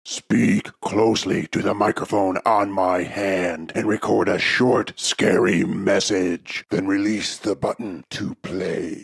Speak closely to the microphone on my hand and record a short, scary message. Then release the button to play.